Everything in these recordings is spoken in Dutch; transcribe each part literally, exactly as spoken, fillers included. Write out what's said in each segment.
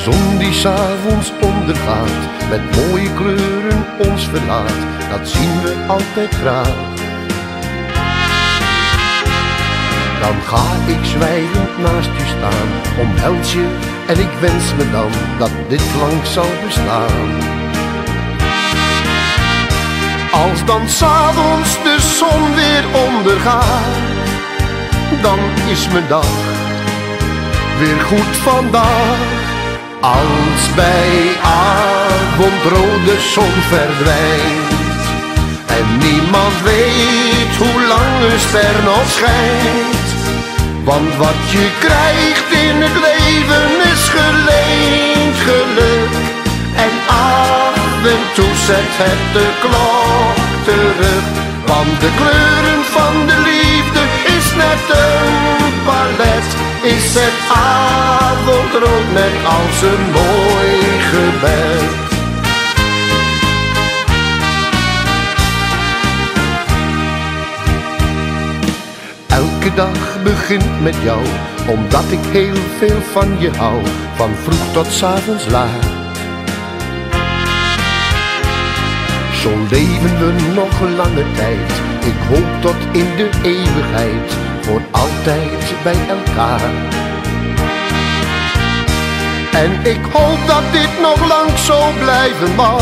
zon die 's avonds ondergaat, met mooie kleuren ons verlaat, dat zien we altijd graag. Dan ga ik zwijgend naast je staan, omhels je en ik wens me dan dat dit lang zal bestaan. Als dan 's avonds de zon weer ondergaat, dan is mijn dag weer goed vandaag. Als bij avondrood de zon verdwijnt en niemand weet hoe lang een ster nog schijnt. Want wat je krijgt in het leven is geleend geluk. En af en toe zet het de klok terug. Want de kleuren van de liefde is net een palet. Is het avondrood net als een mooi gebed. Elke dag begint met jou, omdat ik heel veel van je hou, van vroeg tot 's avonds laat. Zo leven we nog lange tijd, ik hoop tot in de eeuwigheid, voor altijd bij elkaar. En ik hoop dat dit nog lang zo blijven mag.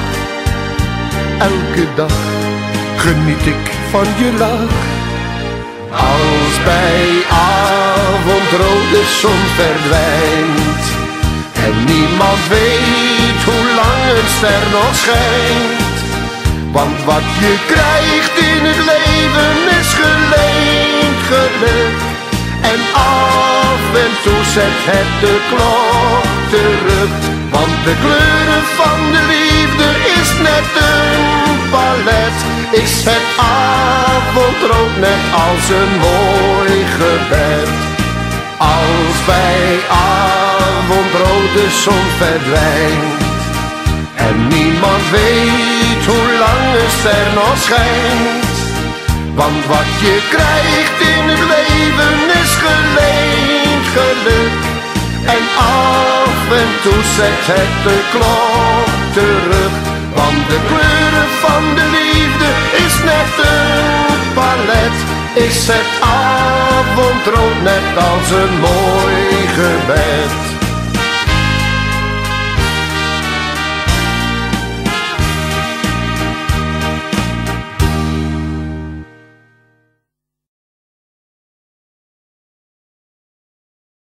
Elke dag geniet ik van je lach. Als bij avondrood de zon verdwijnt en niemand weet hoe lang een ster nog schijnt. Want wat je krijgt in het leven is geleend geluk. En af en toe zet het de klok terug. Want de kleuren van de liefde is net een palet. Is het avondrood net als een mooi gebed. Als bij avondrood de zon verdwijnt en niemand weet hoe lang een ster nog schijnt. Want wat je krijgt in het leven is geleend geluk. En af en toe zet het de klok terug. Want de kleuren van de liefde is net een palet. Is het avondrood net als een mooi gebed.